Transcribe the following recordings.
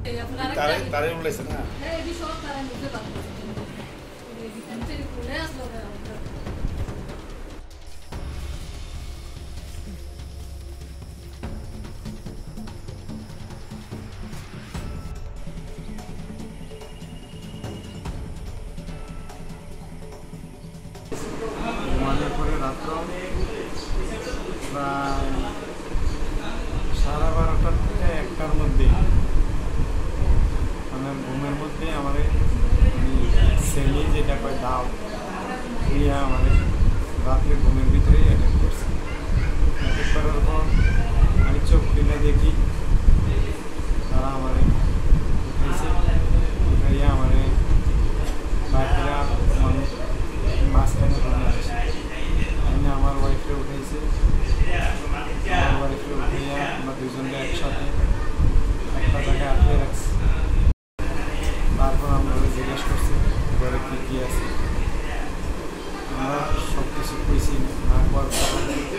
তারে বলেছে না ঘুমানোর পরে রাত্র প্রায় 12:30 থেকে 1টার মধ্যে মানে ঘুমের মধ্যে আমাদের সেলি যেটা কয় দাও ইয়া আমাদের রাত্রে ঘুমের ভিতরেই অ্যাটাক করছে। অ্যাটাক করার পর আমি চোখ খুলে দেখি তারা আমাদের উঠেছে, উঠাইয়া আমাদের বাকিরা মানুষ মাঝখানে চলে আসছে। আমি আমার ওয়াইফে উঠেছে, আমার ওয়াইফে উঠাইয়া আমরা দুজনকে একসাথে একটা জায়গায় আটকে রাখছি। তারপর আমরা জিজ্ঞেস করছি ঘরে কী কী আছে, আমরা সব কিছু কইছি না করার পর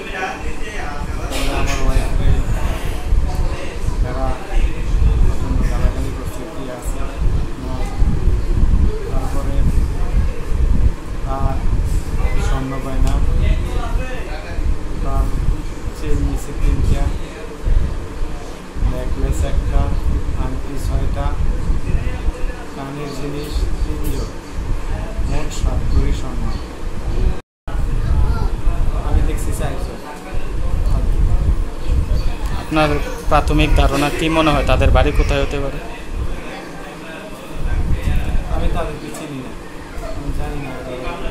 আমার ওয়াইফে তারা প্রচণ্ড গালাগালি করছে কী আছে না। তারপরে তার স্বর্ণ গয়না, তার চেন নিচে 3টা, নেকলেস 1টা, আংটি 6টা, কানের জিনিস 3 জোড়, মোট 7 ভরি স্বর্ণ। আমি দেখছি 4 জোড়। আপনার প্রাথমিক ধারণা কি মনে হয় তাদের বাড়ি কোথায় হতে পারে? আমি তাদেরকে চিনি না, আমি জানি না।